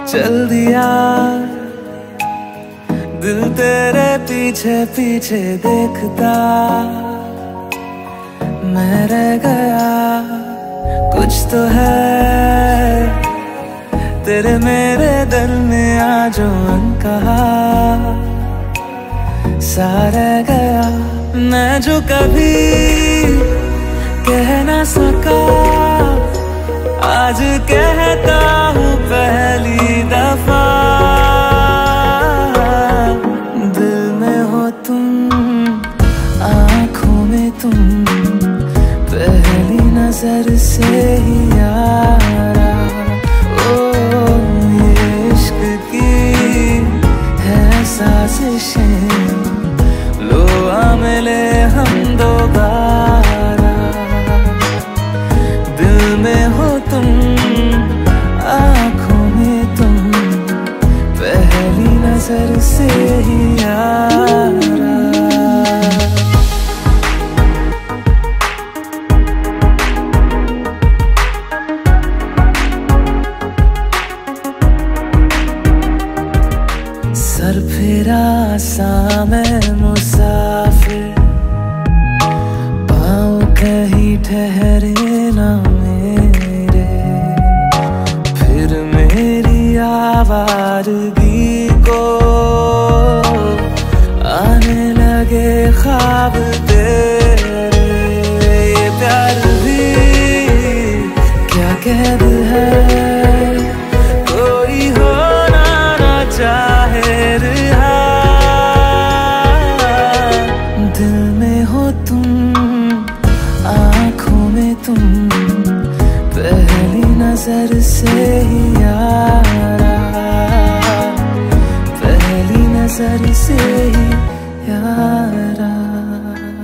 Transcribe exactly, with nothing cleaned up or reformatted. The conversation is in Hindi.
चल दिया दिल तेरे पीछे पीछे देखता, मैं रह गया कुछ तो है तेरे मेरे दिल में आज जो अनकहा सा रह गया। मैं जो कभी कह ना सका आज कहता हूँ पहली दफा, दिल में हो तुम आँखों में तुम पहली नजर से ही यारा। ओ ये इश्क की है साजिशें, लो आ मिले हम दोबारा। दिल में हो तुम आँखों में तुम पहली नजर से ही यारा। सर फिरा सा मैं मुसाफिर, पाँव कहीं ठहरे ना मेरे, फिर मेरी आवारगी को आने लगे ख्वाब तेरे। ये प्यार भी क्या कैद है, कोई होना ना चाहे रिहा। दिल में हो तुम आँखों में तुम पहली नजर से ही यारा, पहली नजर से ही यारा।